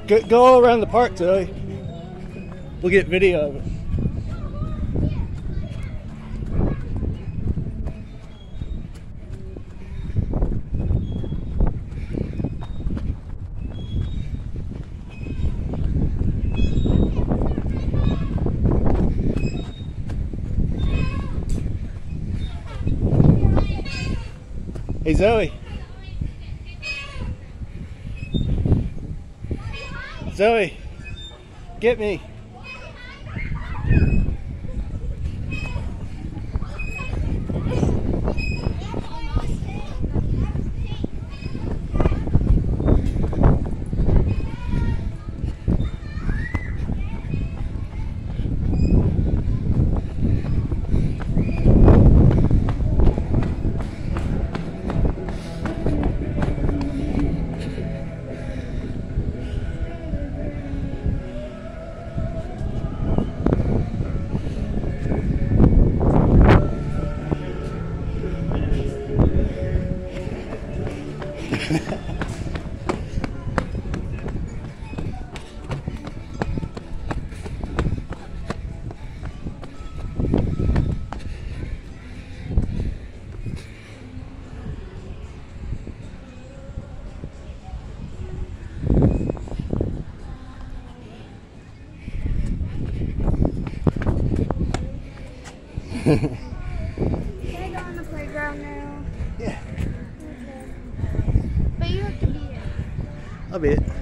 Go all around the park, Zoe. We'll get video of it. Hey, Zoe. Zoe, get me. Can I go on the playground now? Yeah. Okay. But you have to be it. I'll be it.